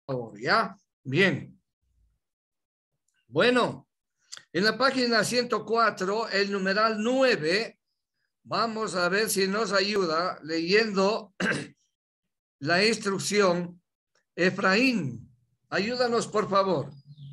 favor, ¿ya? Bien. Bueno, en la página 104, el numeral 9, vamos a ver si nos ayuda leyendo la instrucción. Efraín, ayúdanos, por favor.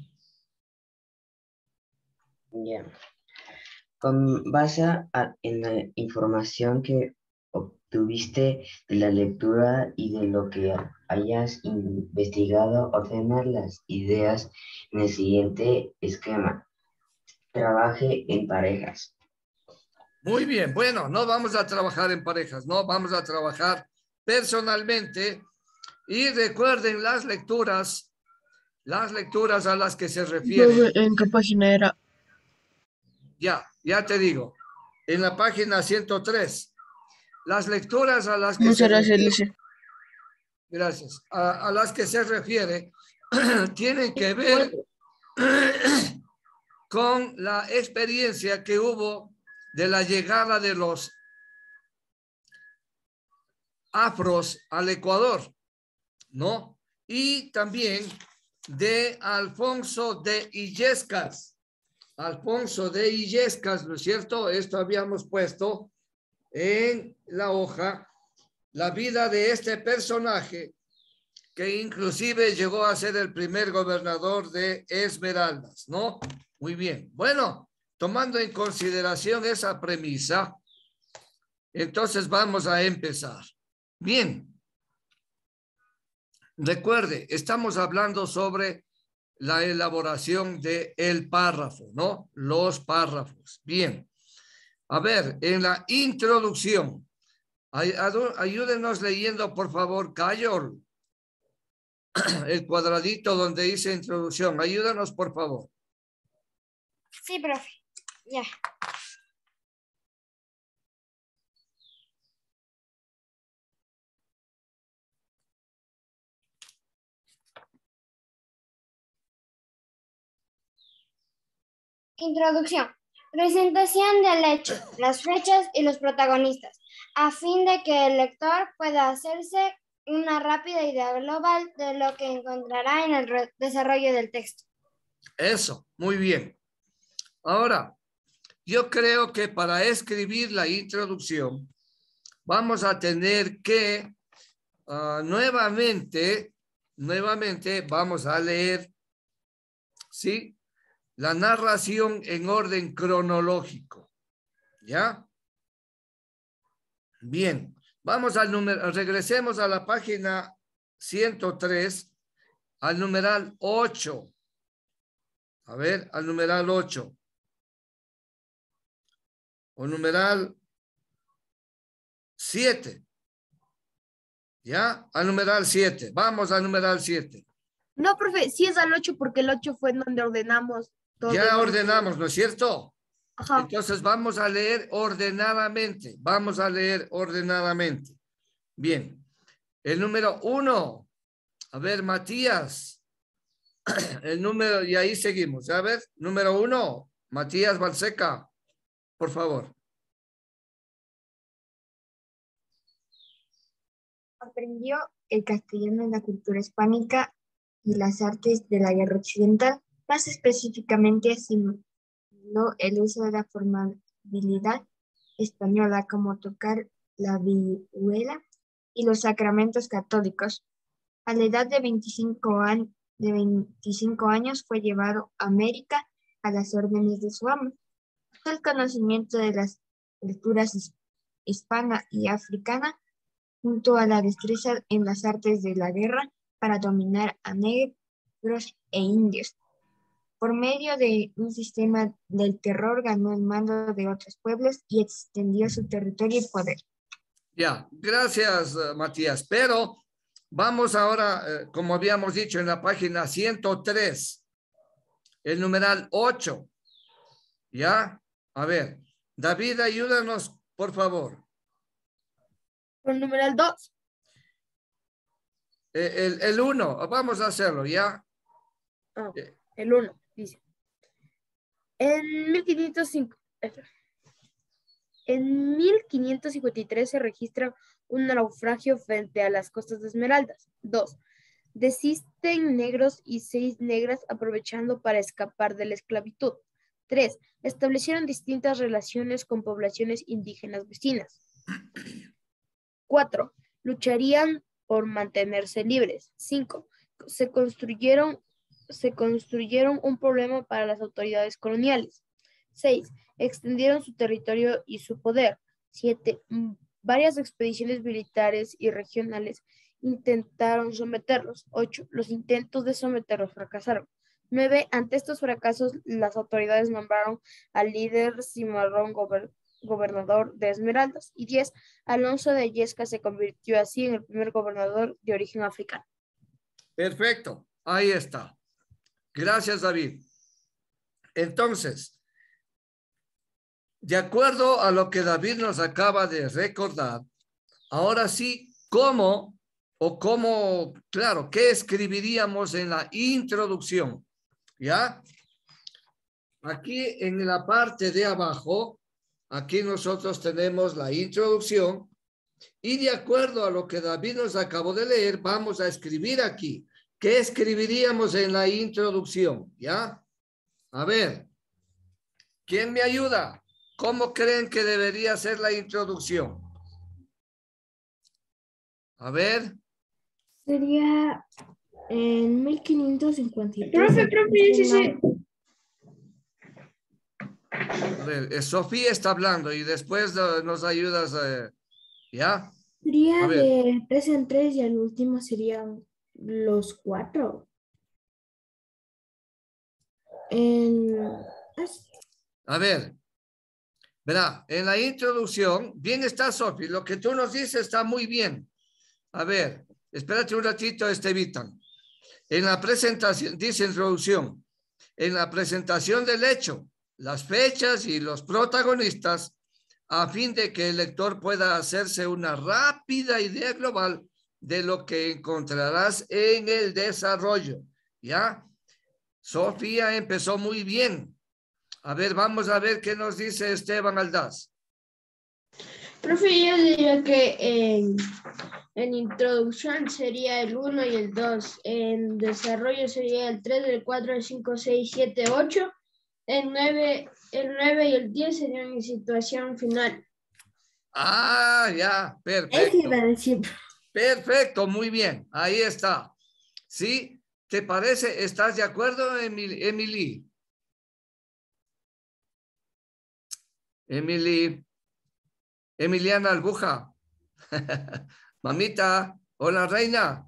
Ya. Con base en la información que obtuviste de la lectura y de lo que hayas investigado, ordena las ideas en el siguiente esquema. Trabaje en parejas. Muy bien, bueno, no vamos a trabajar en parejas, no vamos a trabajar personalmente. Y recuerden las lecturas a las que se refieren. ¿En qué página era? Ya te digo, en la página 103, las lecturas a las que Muchas se gracias, refiere, Lice. gracias, a las que se refiere, tienen que ver con la experiencia que hubo de la llegada de los afros al Ecuador, ¿no? Y también de Alfonso de Illescas. Alfonso de Illescas, ¿no es cierto? Esto habíamos puesto en la hoja, la vida de este personaje que inclusive llegó a ser el primer gobernador de Esmeraldas, ¿no? Muy bien. Bueno, tomando en consideración esa premisa, entonces vamos a empezar. Bien. Recuerde, estamos hablando sobre la elaboración del párrafo, ¿no? Los párrafos. Bien. A ver, en la introducción, ayúdenos leyendo, por favor, Cayor, el cuadradito donde dice introducción. Ayúdanos, por favor. Sí, profe. Ya. Introducción. Presentación del hecho, las fechas y los protagonistas, a fin de que el lector pueda hacerse una rápida idea global de lo que encontrará en el desarrollo del texto. Eso, muy bien. Ahora, yo creo que para escribir la introducción vamos a tener que nuevamente vamos a leer, ¿sí? La narración en orden cronológico, ¿ya? Bien, vamos al número, regresemos a la página 103, al numeral 8. A ver, al numeral 8. O numeral 7. ¿Ya? Al numeral 7. Vamos al numeral 7. No, profe, sí es al 8 porque el 8 fue en donde ordenamos todo. Ya ordenamos, ¿no es cierto? Ajá. Entonces vamos a leer ordenadamente. Vamos a leer ordenadamente. Bien. El número 1. A ver, Matías. El número, y ahí seguimos. A ver, número 1. Matías Balseca, por favor. Aprendió el castellano en la cultura hispánica y las artes de la guerra occidental. Más específicamente, asimiló el uso de la formalidad española como tocar la vihuela y los sacramentos católicos. A la edad de 25 años fue llevado a América a las órdenes de su amo. El conocimiento de las culturas hispana y africana junto a la destreza en las artes de la guerra para dominar a negros e indios. Por medio de un sistema del terror ganó el mando de otros pueblos y extendió su territorio y poder. Ya, gracias, Matías. Pero vamos ahora, como habíamos dicho en la página 103, el numeral 8. ¿Ya? A ver, David, ayúdanos, por favor. El numeral 2. El 1, vamos a hacerlo, ¿ya? Oh, el 1, dice. En 1553 se registra un naufragio frente a las costas de Esmeraldas. 2. Desisten negros y 6 negras aprovechando para escapar de la esclavitud. 3. Establecieron distintas relaciones con poblaciones indígenas vecinas. 4. Lucharían por mantenerse libres. 5. Se construyeron un problema para las autoridades coloniales. 6. Extendieron su territorio y su poder. 7. Varias expediciones militares y regionales intentaron someterlos. 8. Los intentos de someterlos fracasaron. 9. Ante estos fracasos, las autoridades nombraron al líder Cimarrón gobernador de Esmeraldas. Y 10. Alonso de Illescas se convirtió así en el primer gobernador de origen africano. Perfecto, ahí está. Gracias, David. Entonces, de acuerdo a lo que David nos acaba de recordar, ahora sí, claro, ¿qué escribiríamos en la introducción? ¿Ya? Aquí en la parte de abajo, aquí nosotros tenemos la introducción y de acuerdo a lo que David nos acabó de leer, vamos a escribir aquí. ¿Qué escribiríamos en la introducción? ¿Ya? A ver, ¿quién me ayuda? ¿Cómo creen que debería ser la introducción? A ver. Sería en 1553. Profe, sí. A ver, Sofía está hablando y después nos ayudas, ¿ya? Sería de 3 en 3 y al último serían los 4. A ver, verá, en la introducción, bien está Sofía, lo que tú nos dices está muy bien. A ver, espérate un ratito, Estevitan. En la presentación, dice introducción, en la presentación del hecho, las fechas y los protagonistas, a fin de que el lector pueda hacerse una rápida idea global de lo que encontrarás en el desarrollo. ¿Ya? Sofía empezó muy bien. A ver, vamos a ver qué nos dice Esteban Aldaz. Profe, yo diría que en introducción sería el 1 y el 2. En desarrollo sería el 3, el 4, el 5, 6, 7, 8. El 9 y el 10 serían mi situación final. Ah, ya, perfecto. Perfecto, muy bien. Ahí está. ¿Sí? ¿Te parece? ¿Estás de acuerdo, Emily? Emiliana Albuja. Mamita, hola, reina.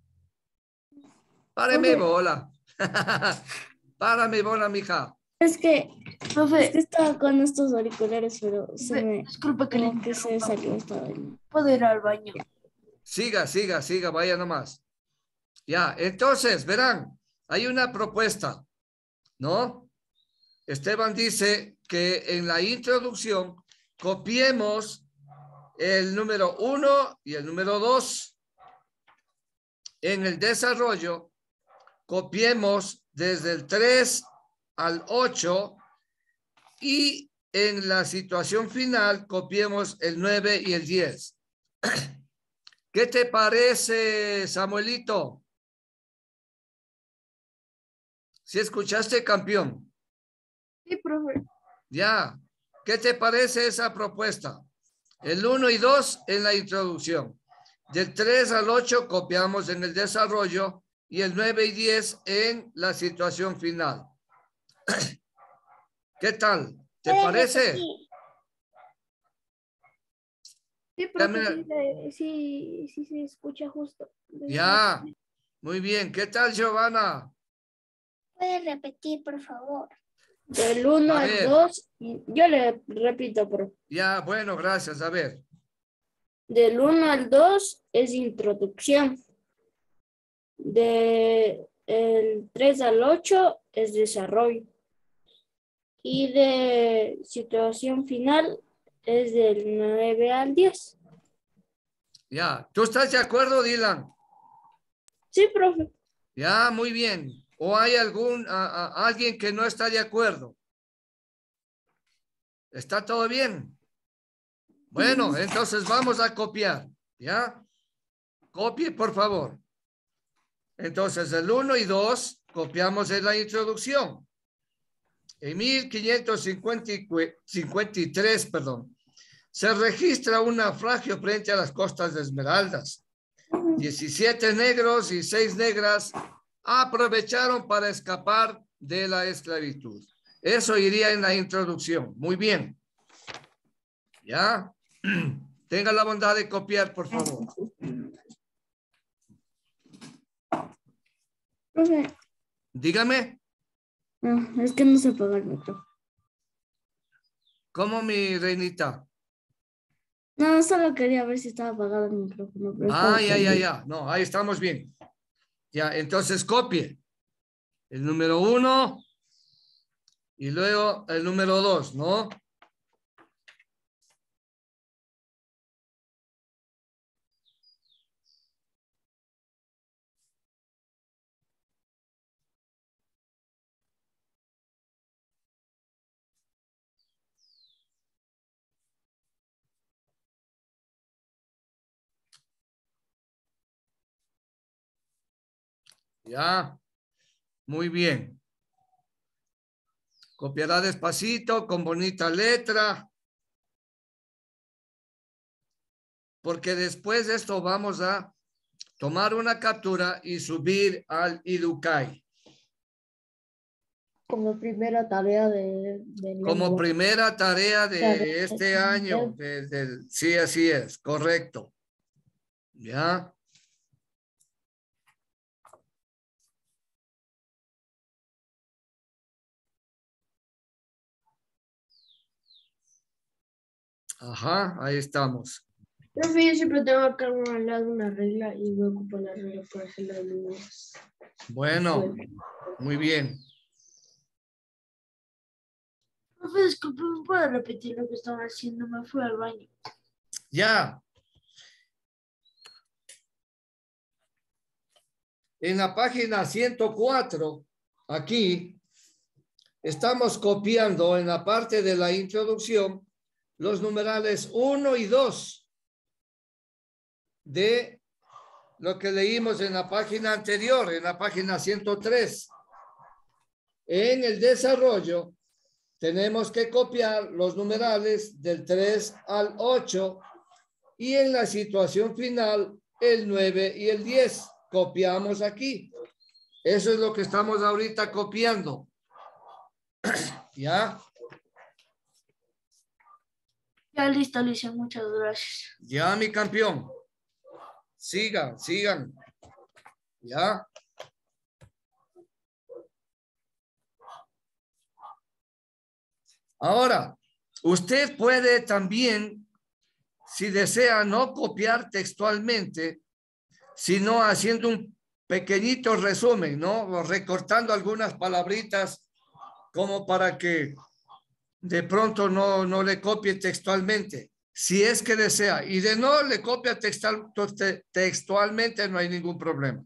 Párame bola. Párame bola, mija. Es que, Profe, es que estaba con estos auriculares, pero disculpe que como que se salió esta vaina. puedo ir al baño. Siga, vaya nomás. Ya, entonces, verán, hay una propuesta, ¿no? Esteban dice que en la introducción copiemos el número 1 y el número 2. En el desarrollo, copiemos desde el 3 al 8 y en la situación final copiemos el 9 y el 10. ¿Qué te parece, Samuelito? ¿Sí escuchaste, campeón? Sí, profe. Ya. ¿Qué te parece esa propuesta? El 1 y 2 en la introducción. Del 3 al 8 copiamos en el desarrollo y el 9 y 10 en la situación final. ¿Qué tal? ¿Te parece? Sí, profe, sí se escucha justo. Ya. Muy bien. ¿Qué tal, Giovanna? ¿Puede repetir, por favor? Del 1 A al ver. 2, yo le repito, pero Ya, bueno, gracias. A ver. del 1 al 2 es introducción. Del 3 al 8 es desarrollo. Y de situación final es del 9 al 10. Ya. ¿Tú estás de acuerdo, Dylan? Sí, profe. Ya, muy bien. ¿O hay alguien que no está de acuerdo? ¿Está todo bien? Bueno, entonces vamos a copiar. ¿Ya? Copie, por favor. Entonces, el 1 y 2 copiamos en la introducción. En 1553, perdón, se registra un naufragio frente a las costas de Esmeraldas. 17 negros y 6 negras aprovecharon para escapar de la esclavitud. Eso iría en la introducción. Muy bien. ¿Ya? Tenga la bondad de copiar, por favor. Profe, Dígame. no, es que no se apaga el micrófono. ¿Cómo, mi reinita? No, solo quería ver si estaba apagado el micrófono. Pero estaba Ya. prendido. No, ahí estamos bien. Ya, entonces copie el número 1 y luego el número 2, ¿no? Ya, muy bien. Copiará despacito, con bonita letra. Porque después de esto vamos a tomar una captura y subir al Idukai. Como primera tarea Como primera tarea de Tarea este año. Sí, así es, correcto. ¿Ya? Ajá, ahí estamos. Profe, yo siempre tengo acá al lado una regla y voy a ocupar la regla para hacer las líneas. Bueno, muy bien. Profe, disculpe, ¿me puede repetir lo que estaba haciendo? Me fui al baño. Ya. En la página 104, aquí, estamos copiando en la parte de la introducción los numerales 1 y 2 de lo que leímos en la página anterior, en la página 103. En el desarrollo, tenemos que copiar los numerales del 3 al 8 y en la situación final, el 9 y el 10. Copiamos aquí. Eso es lo que estamos ahorita copiando. ¿Ya? Ya listo, Alicia, muchas gracias. Ya, mi campeón. Sigan, sigan. ¿Ya? Ahora, usted puede también, si desea, no copiar textualmente, sino haciendo un pequeñito resumen, ¿no? O recortando algunas palabritas como para que de pronto no le copie textualmente, si es que desea. Y de no le copia textualmente, no hay ningún problema.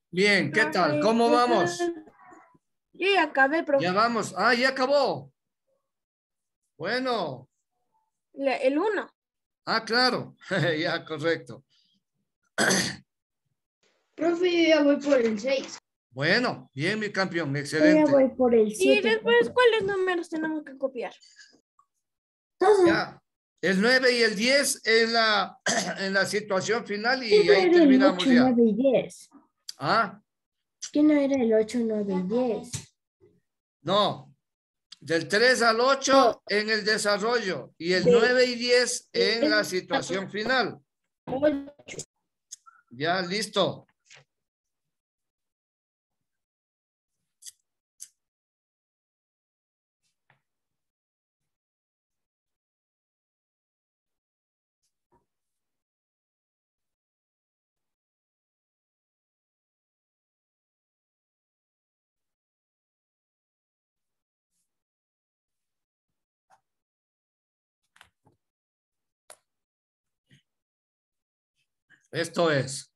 Bien, ¿qué tal? ¿Cómo vamos? Yo ya acabé, profe. Ya vamos. Ah, ya acabó. Bueno. El 1. Ah, claro. Ya, correcto. Profe, yo ya voy por el 6. Bueno, bien, mi campeón. Yo ya Excelente. voy por el 7. Y después, ¿cuáles números tenemos que copiar? Ya. El 9 y el 10 en la, en la situación final y ¿Quién no ahí era el terminamos 8, ya. 9 y 10? Ah, ¿Quién no era el 8, 9 y 10? no. Del 3 al 8 en el desarrollo y el 9 y 10 en la situación final. Ya, listo. Esto es.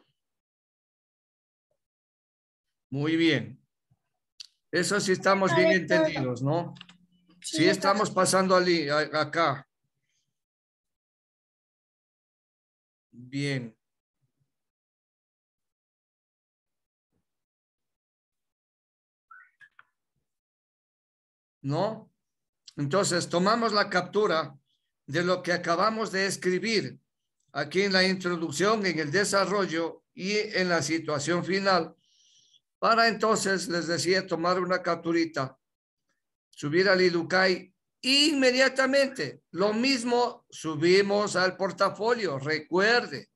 Muy bien. Eso sí estamos bien entendidos, ¿no? Sí estamos pasando acá. Bien. ¿No? Entonces, tomamos la captura de lo que acabamos de escribir aquí en la introducción, en el desarrollo y en la situación final, para entonces, les decía, tomar una capturita, subir al Idukai inmediatamente. Lo mismo subimos al portafolio, recuerde.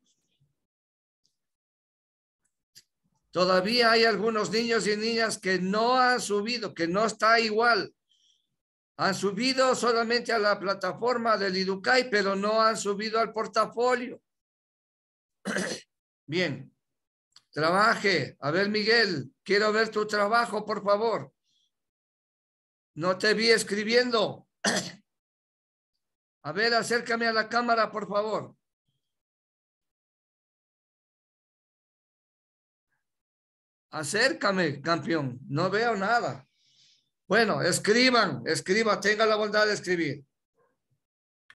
Todavía hay algunos niños y niñas que no han subido, que no está igual. Han subido solamente a la plataforma del Idukai, pero no han subido al portafolio. Bien, trabaje. A ver, Miguel, quiero ver tu trabajo, por favor. No te vi escribiendo. A ver, acércame a la cámara, por favor. Acércame, campeón. No veo nada. Bueno, escriban, tenga la bondad de escribir.